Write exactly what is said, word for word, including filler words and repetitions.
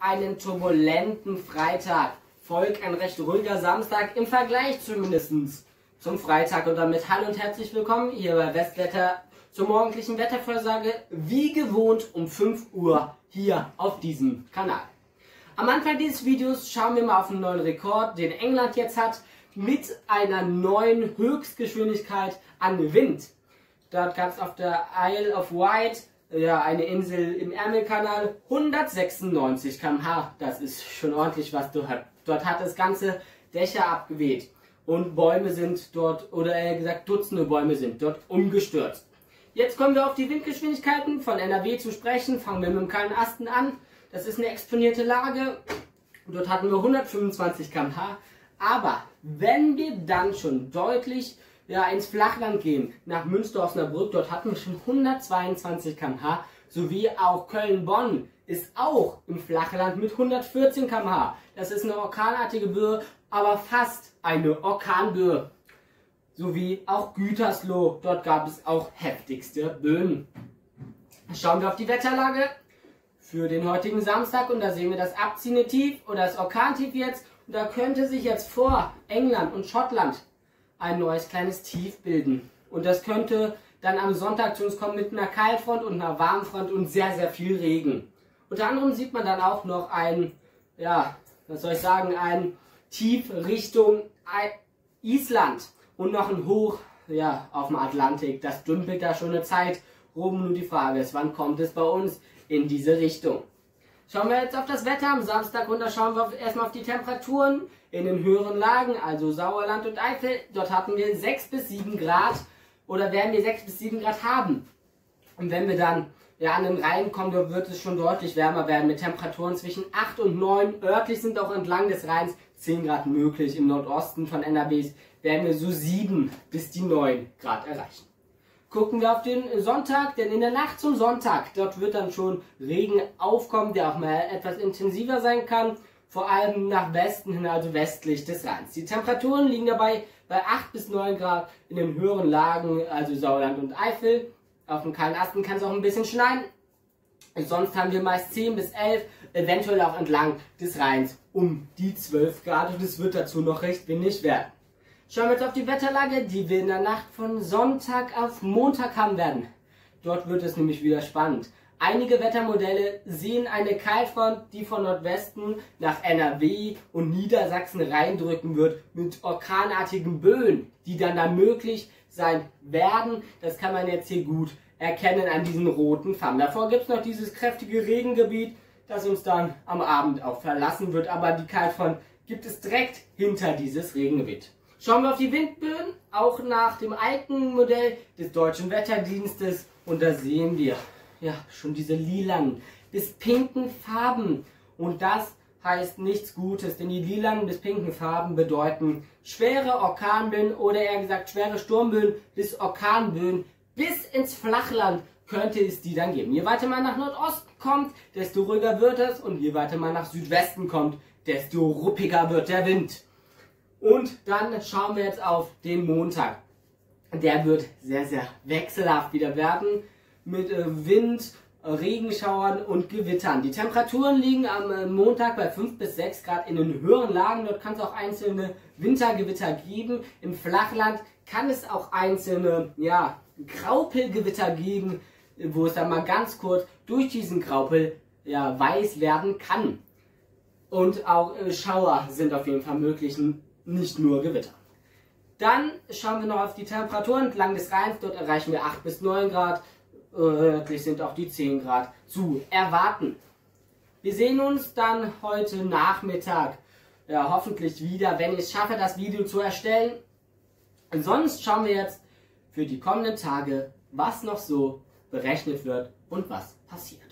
einen turbulenten Freitag folgt ein recht ruhiger Samstag im Vergleich zumindest zum Freitag. Und damit hallo und herzlich willkommen hier bei Westwetter zur morgendlichen Wettervorhersage, wie gewohnt um fünf Uhr hier auf diesem Kanal. Am Anfang dieses Videos schauen wir mal auf einen neuen Rekord, den England jetzt hat, mit einer neuen Höchstgeschwindigkeit an Wind. Dort gab es auf der Isle of Wight, ja, eine Insel im Ärmelkanal, hundertsechsundneunzig Kilometer pro Stunde. Das ist schon ordentlich, was du hast. Dort hat das ganze Dächer abgeweht und Bäume sind dort, oder eher gesagt Dutzende Bäume sind dort umgestürzt. Jetzt kommen wir auf die Windgeschwindigkeiten von N R W zu sprechen. Fangen wir mit dem Kleinen Asten an. Das ist eine exponierte Lage. Dort hatten wir hundertfünfundzwanzig Kilometer pro Stunde. Aber wenn wir dann schon deutlich ja, ins Flachland gehen, nach Münster-Osnabrück, dort hatten wir schon hundertzweiundzwanzig Kilometer pro Stunde, sowie auch Köln-Bonn ist auch im Flachland mit hundertvierzehn Kilometer pro Stunde. Das ist eine orkanartige Böe, aber fast eine Orkanböe. Sowie auch Gütersloh, dort gab es auch heftigste Böen. Schauen wir auf die Wetterlage für den heutigen Samstag und da sehen wir das abziehende Tief oder das Orkantief jetzt. Und da könnte sich jetzt vor England und Schottland ein neues kleines Tief bilden. Und das könnte dann am Sonntag zu uns kommen mit einer Kaltfront und einer Warmfront und sehr, sehr viel Regen. Unter anderem sieht man dann auch noch ein, ja, was soll ich sagen, ein Tief Richtung Island und noch ein Hoch, ja, auf dem Atlantik. Das dümpelt da schon eine Zeit rum. Nur die Frage ist, wann kommt es bei uns in diese Richtung? Schauen wir jetzt auf das Wetter am Samstag und da schauen wir auf, erstmal auf die Temperaturen in den höheren Lagen, also Sauerland und Eifel. Dort hatten wir sechs bis sieben Grad oder werden wir sechs bis sieben Grad haben. Und wenn wir dann ja, an den Rhein kommen, dort wird es schon deutlich wärmer werden mit Temperaturen zwischen acht und neun. Örtlich sind auch entlang des Rheins zehn Grad möglich. Im Nordosten von N R W werden wir so sieben bis die neun Grad erreichen. Gucken wir auf den Sonntag, denn in der Nacht zum Sonntag, dort wird dann schon Regen aufkommen, der auch mal etwas intensiver sein kann, vor allem nach Westen hin, also westlich des Rheins. Die Temperaturen liegen dabei bei acht bis neun Grad in den höheren Lagen, also Sauerland und Eifel. Auf dem Kleinen Asten kann es auch ein bisschen schneien. Sonst haben wir meist zehn bis elf, eventuell auch entlang des Rheins um die zwölf Grad und es wird dazu noch recht windig werden. Schauen wir jetzt auf die Wetterlage, die wir in der Nacht von Sonntag auf Montag haben werden. Dort wird es nämlich wieder spannend. Einige Wettermodelle sehen eine Kaltfront, die von Nordwesten nach N R W und Niedersachsen reindrücken wird, mit orkanartigen Böen, die dann da möglich sein werden. Das kann man jetzt hier gut erkennen an diesen roten Farben. Davor gibt es noch dieses kräftige Regengebiet, das uns dann am Abend auch verlassen wird. Aber die Kaltfront gibt es direkt hinter dieses Regengebiet. Schauen wir auf die Windböen, auch nach dem alten Modell des Deutschen Wetterdienstes. Und da sehen wir ja schon diese lilanen bis pinken Farben. Und das heißt nichts Gutes, denn die lilanen bis pinken Farben bedeuten schwere Orkanböen oder eher gesagt schwere Sturmböen bis Orkanböen. Bis ins Flachland könnte es die dann geben. Je weiter man nach Nordosten kommt, desto ruhiger wird es. Und je weiter man nach Südwesten kommt, desto ruppiger wird der Wind. Und dann schauen wir jetzt auf den Montag. Der wird sehr, sehr wechselhaft wieder werden mit äh, Wind, äh, Regenschauern und Gewittern. Die Temperaturen liegen am äh, Montag bei fünf bis sechs Grad in den höheren Lagen. Dort kann es auch einzelne Wintergewitter geben. Im Flachland kann es auch einzelne ja, Graupelgewitter geben, wo es dann mal ganz kurz durch diesen Graupel ja, weiß werden kann. Und auch äh, Schauer sind auf jeden Fall möglich. Nicht nur Gewitter. Dann schauen wir noch auf die Temperaturen entlang des Rheins. Dort erreichen wir acht bis neun Grad. Örtlich sind auch die zehn Grad zu erwarten. Wir sehen uns dann heute Nachmittag ja, hoffentlich wieder, wenn ich es schaffe, das Video zu erstellen. Sonst schauen wir jetzt für die kommenden Tage, was noch so berechnet wird und was passiert.